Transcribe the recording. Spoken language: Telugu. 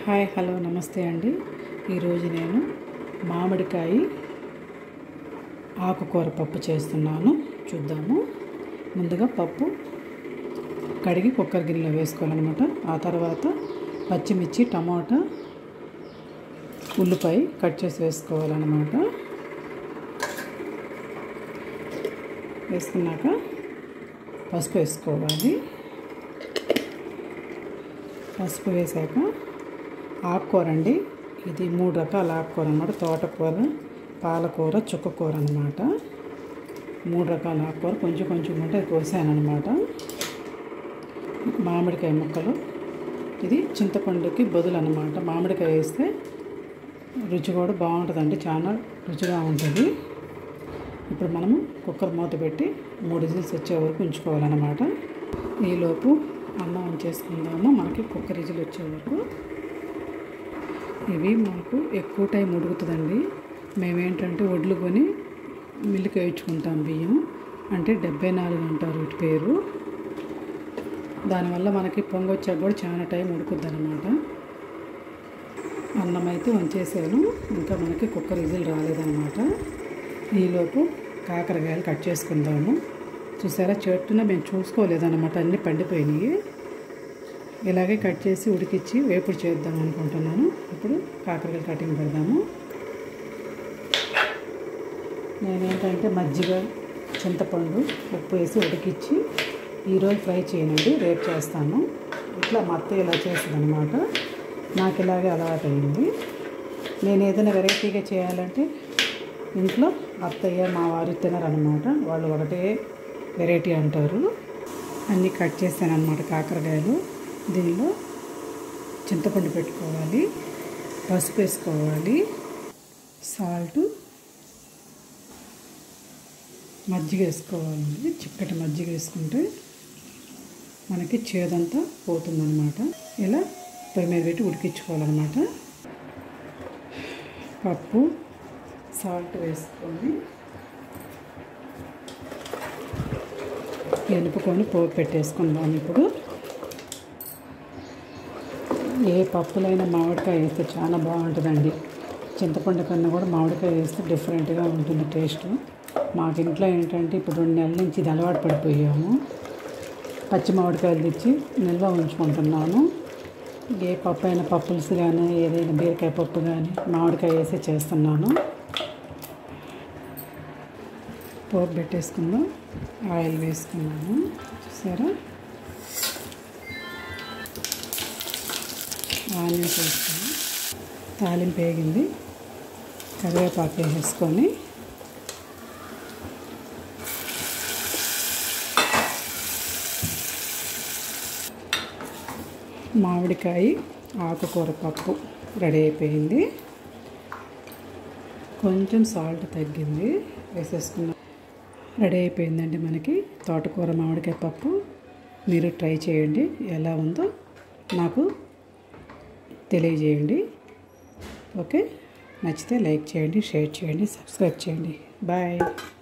హాయ్ హలో నమస్తే అండి. ఈరోజు నేను మామిడికాయ ఆకుకూర పప్పు చేస్తున్నాను. చూద్దాము. ముందుగా పప్పు కడిగి కుక్కర్ గిన్నెలో వేసుకోవాలన్నమాట. ఆ తర్వాత పచ్చిమిర్చి, టమాటా, ఉల్లిపాయ కట్ చేసి వేసుకోవాలన్నమాట. వేసుకున్నాక పసుపు వేసుకోవాలి. పసుపు వేసాక ఆకుకూర అండి, ఇది 3 రకాల ఆకుకూర అన్నమాట. తోటకూర, పాలకూర, చుక్కకూర అన్నమాట. 3 రకాల ఆకుకూర కొంచెం కొంచెం ఉంటే కోసాను అన్నమాట. మామిడికాయ ముక్కలు, ఇది చింతపండుకి బదులు అన్నమాట. మామిడికాయ వేస్తే రుచి కూడా బాగుంటుందండి, చాలా రుచిగా ఉంటుంది. ఇప్పుడు మనము కుక్కర్ మూత పెట్టి 3 విజిల్స్ వచ్చే వరకు ఉంచుకోవాలన్నమాట. ఈలోపు అన్నం చేసుకుందాము. మనకి కుక్కర్ విజిల్ వచ్చే వరకు. ఇవి మాకు ఎక్కువ టైం ఉడుకుతుందండి. మేమేంటంటే వడ్లు కొని మిల్లుకి వేయించుకుంటాం. బియ్యం అంటే 74 అంటారు వీటి పేరు. దానివల్ల మనకి పొంగొచ్చాక కూడా చాలా టైం ఉడుకుద్ది అనమాట. అన్నం అయితే వంచేసాను, ఇంకా మనకి కుక్కర్ విజిల్ రాలేదన్నమాట. ఈలోపు కాకరకాయలు కట్ చేసుకుందాము. చూసారా, చెట్టున మేము చూసుకోలేదన్నమాట, అన్నీ పండిపోయినాయి. ఇలాగే కట్ చేసి ఉడికిచ్చి వేపుడు చేద్దాం అనుకుంటున్నాను. ఇప్పుడు కాకరకాయలు కటింగ్ పెడదాము. నేనేంటంటే మజ్జిగ, చింతపండు, ఉప్పు వేసి ఉడికిచ్చి ఈరోజు ఫ్రై చేయనండి, రేపు చేస్తాను. ఇట్లా మా అత్తయ్య ఇలా చేస్తుంది అనమాట. నాకు ఇలాగే అలవాటైంది. నేను ఏదైనా వెరైటీగా చేయాలంటే ఇంట్లో అత్తయ్య, మా వారు తినరనమాట. వాళ్ళు ఒకటే వెరైటీ అంటారు. అన్నీ కట్ చేశాను అనమాట కాకరకాయలు. దీనిలో చింతపండు పెట్టుకోవాలి, పసుపు వేసుకోవాలి, సాల్ట్, మజ్జిగ వేసుకోవాలండి. చిక్కటి మజ్జిగ వేసుకుంటే మనకి చేదంతా పోతుందన్నమాట. ఇలా పొయ్యి మీద పెట్టి ఉడికించుకోవాలన్నమాట. పప్పు, సాల్ట్ వేసుకొని ఎనుపుకొని పోపు పెట్టేసుకుందాం. ఇప్పుడు ఏ పప్పులైనా మామిడికాయ వేస్తే చాలా బాగుంటుందండి. చింతపండు కన్నా కూడా మామిడికాయ వేస్తే డిఫరెంట్గా ఉంటుంది టేస్ట్. మాకు ఇంట్లో ఏంటంటే ఇప్పుడు 2 నెలల నుంచి ఇది అలవాటు పడిపోయాము. పచ్చి మామిడికాయలు తెచ్చి నిల్వ ఉంచుకుంటున్నాను. ఏ పప్పు అయినా, పప్పులుసు కానీ ఏదైనా బీరకాయ పప్పు కానీ మామిడికాయ వేసి చేస్తున్నాను. పోపు పెట్టేసుకుందాం. ఆయిల్ వేసుకున్నాను. చూసారా, ఆనియన్స్ వేసుకున్నాం. తాలింపు వేగింది. కరివేపాకు వేసుకొని మామిడికాయ ఆకుకూర పప్పు రెడీ అయిపోయింది. కొంచెం సాల్ట్ తగ్గింది, వేసేసుకున్నాం. రెడీ అయిపోయిందండి మనకి తోటకూర మామిడికాయ పప్పు. మీరు ట్రై చేయండి, ఎలా ఉందో నాకు తెలియజేయండి. ఓకే, నచ్చితే లైక్ చేయండి, షేర్ చేయండి, సబ్స్క్రైబ్ చేయండి. బాయ్.